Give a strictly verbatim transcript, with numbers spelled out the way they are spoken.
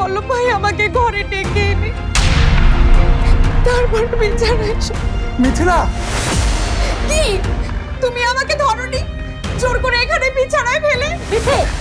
পল্লব ভাই আমাকে ঘরে ডেকে এনে তারপর বিছানায় মিথিলা কি তুমি আমাকে ধরনি জোর করে এখানে বিছানায় ফেলে?